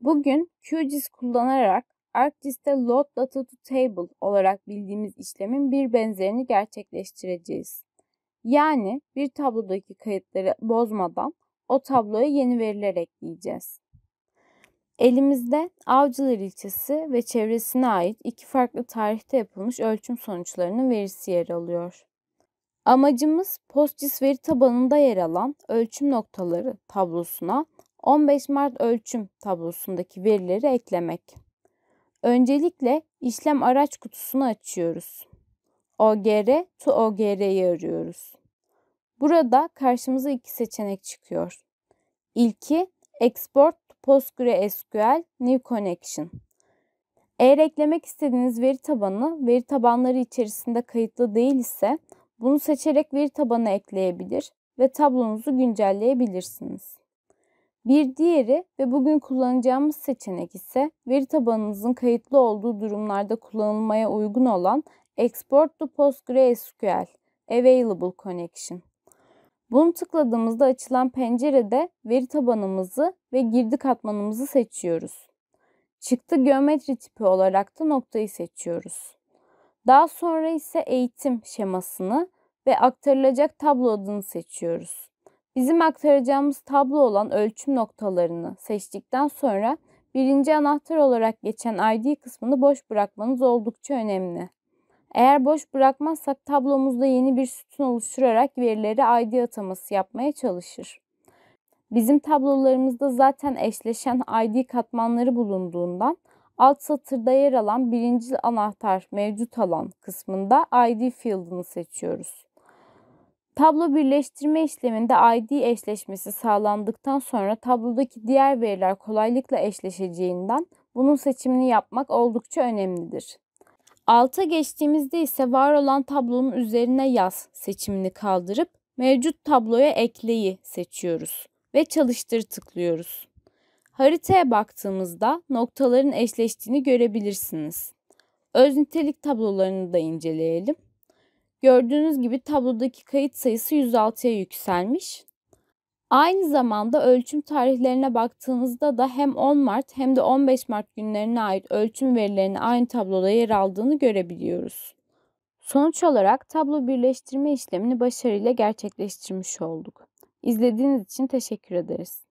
Bugün QGIS kullanarak ArcGIS'te Load Data to Table olarak bildiğimiz işlemin bir benzerini gerçekleştireceğiz. Yani bir tablodaki kayıtları bozmadan o tabloya yeni veriler ekleyeceğiz. Elimizde Avcılar ilçesi ve çevresine ait iki farklı tarihte yapılmış ölçüm sonuçlarının verisi yer alıyor. Amacımız PostGIS veri tabanında yer alan ölçüm noktaları tablosuna 15 Mart ölçüm tablosundaki verileri eklemek. Öncelikle işlem araç kutusunu açıyoruz. OGR to OGR'yi arıyoruz. Burada karşımıza iki seçenek çıkıyor. İlki Export to PostgreSQL New Connection. Eğer eklemek istediğiniz veri tabanı veri tabanları içerisinde kayıtlı değil ise bunu seçerek veri tabanı ekleyebilir ve tablonuzu güncelleyebilirsiniz. Bir diğeri ve bugün kullanacağımız seçenek ise veri tabanınızın kayıtlı olduğu durumlarda kullanılmaya uygun olan Export to PostgreSQL Available Connection. Bunu tıkladığımızda açılan pencerede veri tabanımızı ve girdi katmanımızı seçiyoruz. Çıktı geometri tipi olarak da noktayı seçiyoruz. Daha sonra ise eğitim şemasını ve aktarılacak tablo adını seçiyoruz. Bizim aktaracağımız tablo olan ölçüm noktalarını seçtikten sonra birinci anahtar olarak geçen ID kısmını boş bırakmanız oldukça önemli. Eğer boş bırakmazsak tablomuzda yeni bir sütun oluşturarak verilere ID ataması yapmaya çalışır. Bizim tablolarımızda zaten eşleşen ID katmanları bulunduğundan alt satırda yer alan birinci anahtar mevcut alan kısmında ID field'ını seçiyoruz. Tablo birleştirme işleminde ID eşleşmesi sağlandıktan sonra tablodaki diğer veriler kolaylıkla eşleşeceğinden bunun seçimini yapmak oldukça önemlidir. Alta geçtiğimizde ise var olan tablonun üzerine yaz seçimini kaldırıp mevcut tabloya ekleyi seçiyoruz ve çalıştır tıklıyoruz. Haritaya baktığımızda noktaların eşleştiğini görebilirsiniz. Öz nitelik tablolarını da inceleyelim. Gördüğünüz gibi tablodaki kayıt sayısı 106'ya yükselmiş. Aynı zamanda ölçüm tarihlerine baktığınızda da hem 10 Mart hem de 15 Mart günlerine ait ölçüm verilerinin aynı tabloda yer aldığını görebiliyoruz. Sonuç olarak tablo birleştirme işlemini başarıyla gerçekleştirmiş olduk. İzlediğiniz için teşekkür ederiz.